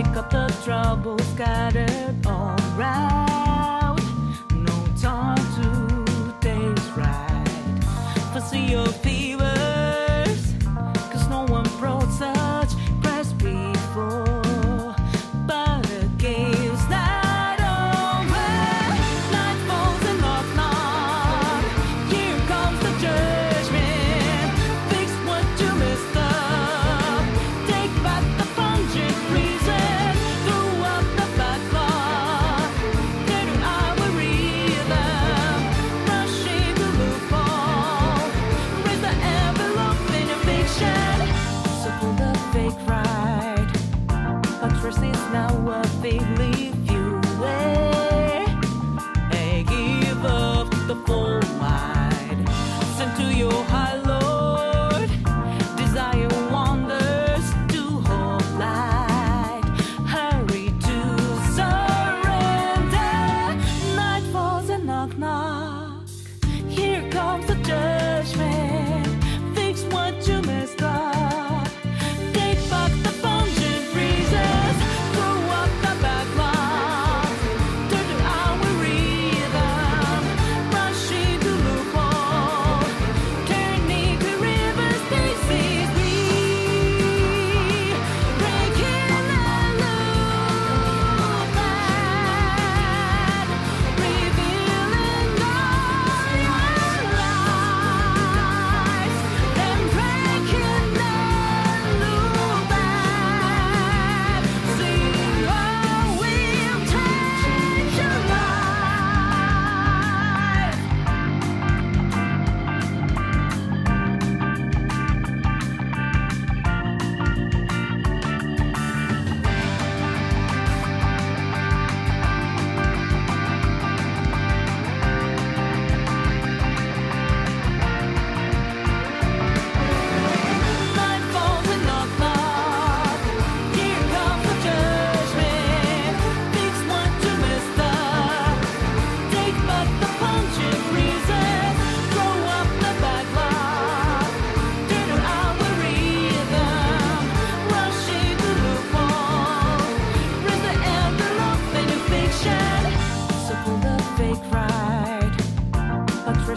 Pick up the trouble scattered all around. No time to taste right. Foresee your fevers, 'cause no one brought such press before. But the game's not over. Night falls and lock knock. Here comes the judgment. Fix what you messed up. Take back the pungent reason. Throw up the bad clock. Get it out with rhythm. Rushing the loophole. Raise the envelope in your fiction. So pull the fake right. But trust is now a fake leaf.